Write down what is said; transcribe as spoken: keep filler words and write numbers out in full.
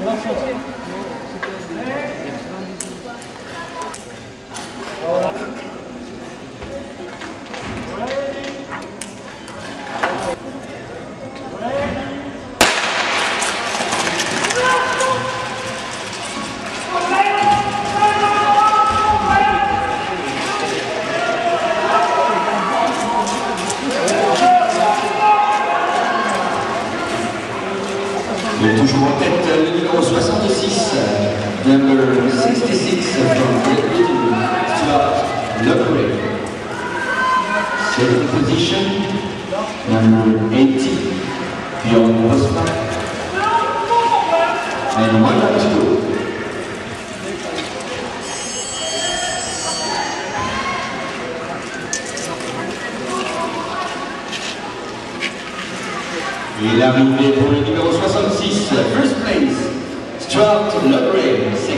Il est toujours en tête le numéro soixante-six, number sixty-six from Great Britain, Stuart Loveray. Second position, number eighty, Bjorn Bosma. And one lap to go. Et l'arrivée pour le numéro soixante-six, first place, Stuart Loveray.